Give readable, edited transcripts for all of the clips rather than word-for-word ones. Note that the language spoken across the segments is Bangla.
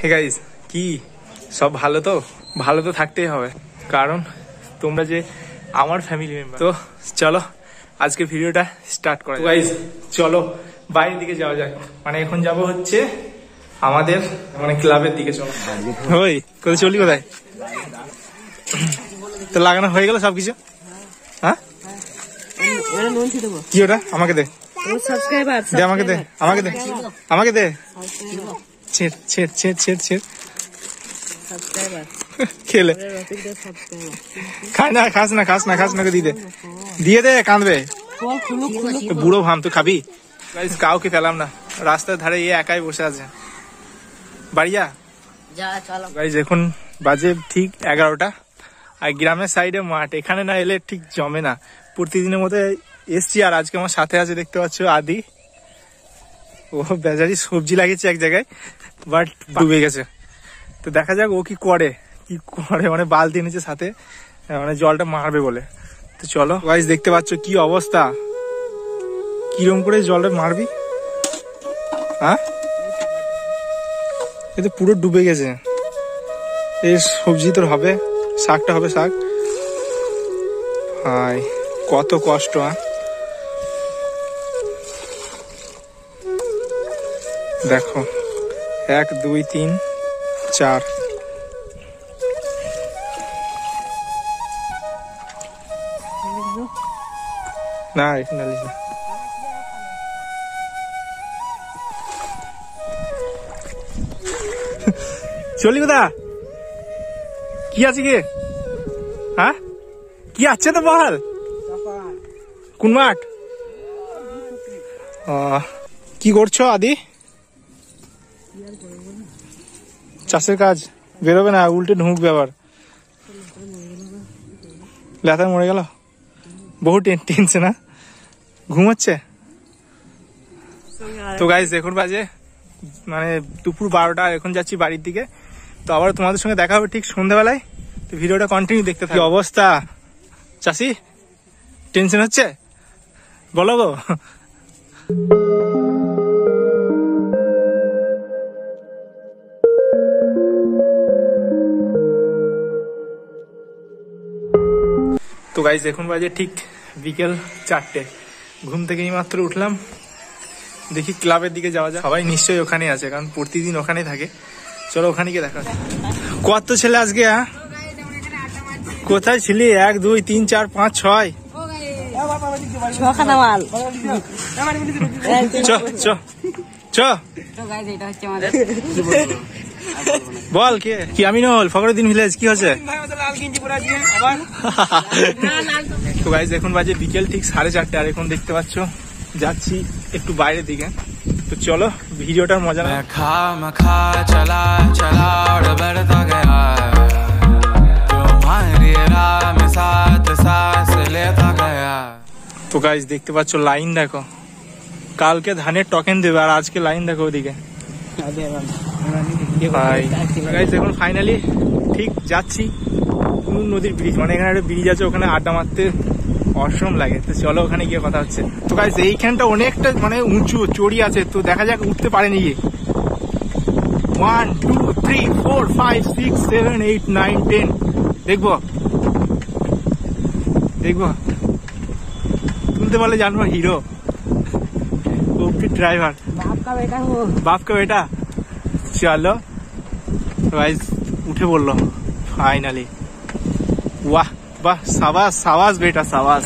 হে গাইস, কি সব ভালো তো? ভালো তো থাকতেই হবে, কারণ তোমরা যে আমার ফ্যামিলি মেম্বার। তো চলো আজকে ভিডিওটা স্টার্ট করা যাক। গাইস চলো বাইরের দিকে যাওয়া যাক। মানে এখন যাব হচ্ছে আমাদের মানে ক্লাবের দিকে। চলো। ওই কোথায় চলি? কোথায় তো লাগানো হয়ে গেল সবকিছু? হ্যাঁ কি ওটা? আমাকে দে, দে আমাকে দে, আমাকে দে, আমাকে দে। ছেড় ছেড় ছেড় ছেড় ছেড় খেলে খাই না, খাস না, খাস না, খাস না, দিয়ে দে, দিয়ে দে, কাঁদবে বুড়ো ভাম। তুই খাবি? গাইস কাউকে পেলাম না, রাস্তার ধারে এ একাই বসে আছে। বাড়ি যা। গাইস এখন বাজে ঠিক 11টা, আর গ্রামের সাইডে মাঠ, এখানে না এলে ঠিক জমে না। প্রতিদিনের মতো এসছি, আর আজকে আমার সাথে আছে দেখতে পাচ্ছ আদি। ও বেচারি সবজি লাগিয়েছে এক জায়গায়, বাট ডুবে গেছে। তো দেখা যাক ও কি করে, মানে বালতি এনেছে সাথে, মানে জলটা মারবে বলে। তো চলো গাইস, দেখতে পাচ্ছ কি অবস্থা, কিরম করে জলটা মারবি? হ্যাঁ এ তো পুরো ডুবে গেছে। এর সবজি তোর হবে, শাকটা হবে, শাক। হাই কত কষ্ট। দেখো 1 2 3 4 না এখানে না। চলি কোথা? কি আছে কি? হ্যাঁ কি আছে তো বল? কোন মাঠ? কি করছো আদি? চাষের কাজ বেরোবে না, উল্টে ঢুকবে আবার। লেতার মরে গেল, বহু টেনশন। না ঘুমাচ্ছে তো। গাইস এখন বাজে মানে দুপুর 12টা, এখন যাচ্ছি বাড়ির দিকে। তো আবার তোমাদের সঙ্গে দেখা হবে ঠিক সন্ধ্যাবেলায়। তো ভিডিওটা কন্টিনিউ দেখতে থাকো। অবস্থা চাষি, টেনশন হচ্ছে বলো গো। তো গাইস এখন বাজে ঠিক বিকেল 4টে, ঘুম থেকে এই মাত্র উঠলাম। দেখি ক্লাবের দিকে যাওয়া যায়। সবাই নিশ্চয়ই ওখানে আছে, কারণ প্রতিদিন ওখানে থাকে। চলো ওখানে গিয়ে দেখা। কত ছেলে আজকে? কোথায় ছিলি? 1 2 3 4 5 6 বল কি আমিনুল, ফখরুদ্দিন ভিলেজ, কি হচ্ছে? তো গাইস এখন বাজে বিকেল ঠিক 4:30, আর এখন দেখতে পাচ্ছ যাচ্ছি একটু বাইরের দিকে। তো চলো ভিডিওটার মজা না। তো গাইস দেখতে পাচ্ছ লাইন দেখো, কালকে ধানের টকেন দেবে, আর আজকে লাইন দেখো ওদিকে। গাইস এখন ফাইনালি ঠিক যাচ্ছি নদীর ব্রিজ, মানে এখানে একটা ব্রিজ আছে, ওখানে আড্ডা মারতে অসম লাগে। তো চলো ওখানে গিয়ে কথা হচ্ছে। তো গাইস এইখানটা অনেকটা মানে উঁচু চড়ি আছে, তো দেখা যাক উঠতে পারেনি গিয়ে। 1 2 3 4 5 6 7 8 9 10 দেখবো তুলতে পারলে জানবো হিরো। ओपी ड्राइवर, बाप का बेटा। चलो गाइस उठे बोल फाइनली। वाह वाह, साबास साबास बेटा साबास।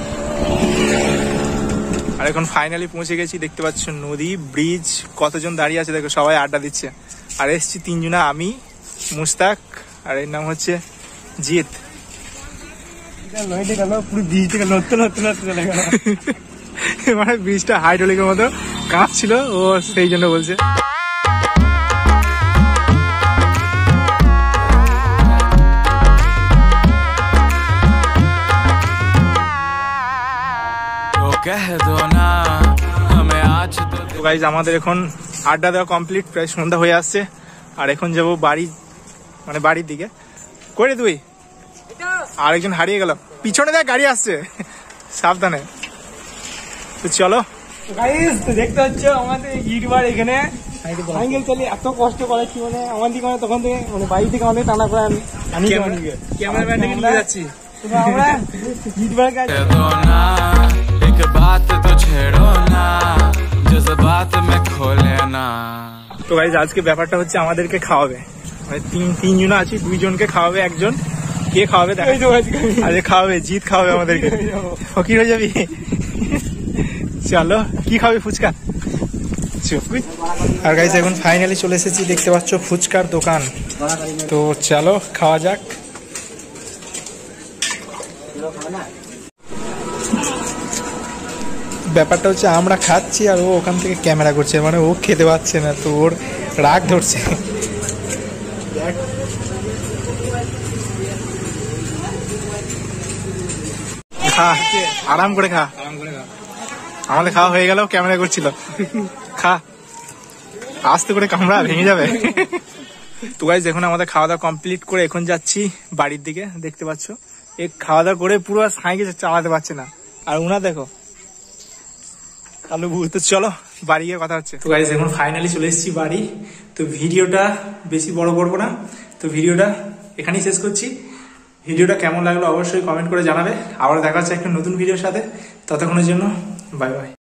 আর এখন ফাইনালি পৌঁছে গেছি। দেখতে পাচ্ছ নদী, ব্রিজ, কতজন দাঁড়িয়ে আছে দেখো, সবাই আড্ডা দিচ্ছে। আর এসছি 3 জনা, আমি, মুস্তাক, আর এর নাম হচ্ছে জিৎ। মানে ব্রিজটা হাইড্রোলিকের মতো কাঁপ ছিল, ও সেই জন্য বলছে। গাইজ আমাদের এখন আড্ডা দেওয়া কমপ্লিট, প্রায় সন্ধ্যা হয়ে আসছে। আর এখন যাবো বাড়ি, মানে বাড়ির দিকে। করে তুই আরেকজন হারিয়ে গেল, পিছনে দেখ গাড়ি আসছে, সাবধানে। তো চলো গাইস, তো দেখতে হচ্ছে আমাদের ইটবার এখানে সাইকেল চালিয়ে এত কষ্ট করে কি মানে আমার দিকে মানে তখন থেকে মানে বাড়ি থেকে অনেক টানা করে আমি ক্যামেরাম্যান থেকে নিয়ে যাচ্ছি আমরা জিতবার কাজ তো গাইস আজকে ব্যাপারটা হচ্ছে আমাদেরকে খাওয়াবে মানে তিনজন আছি, 2 জনকে খাওয়াবে একজন। কে খাওয়াবে দেখ, আরে খাওয়াবে, জিত খাওয়াবে আমাদেরকে। ফকির হয়ে যাবি। চলো কি খাবে? ফুচকা। আর গাইস এখন ফাইনালি চলে এসেছি, দেখতে পাচ্ছ ফুচকার দোকান। তো চলো খাওয়া যাক। ব্যাপারটা হচ্ছে আমরা খাচ্ছি আর ও ওখান থেকে ক্যামেরা করছে, মানে ও খেতে পাচ্ছে না, তো ওর রাগ ধরছে। খা, আরাম করে খা। আমাদের খাওয়া হয়ে গেল, ক্যামেরা করছিল। খা, আস্তে করে কামড়া, ভেঙে যাবে। তো গাইস এখন আমাদের খাওয়া দাওয়া কমপ্লিট করে এখন যাচ্ছি বাড়ির দিকে। দেখতে পাচ্ছ এ খাওয়া দাওয়া করে পুরো সাইকেল চালাতে পারছে না, আর উনা দেখো কালো ভূত। তো চলো বাড়ি গিয়ে কথা হচ্ছে। তো গাইস এখন ফাইনালি চলে এসেছি বাড়ি। তো ভিডিওটা বেশি বড় করবো না, তো ভিডিওটা এখানেই শেষ করছি। ভিডিওটা কেমন লাগলো অবশ্যই কমেন্ট করে জানাবে। আবার দেখা হচ্ছে একটা নতুন ভিডিওর সাথে, ততক্ষণের জন্য বাই বাই।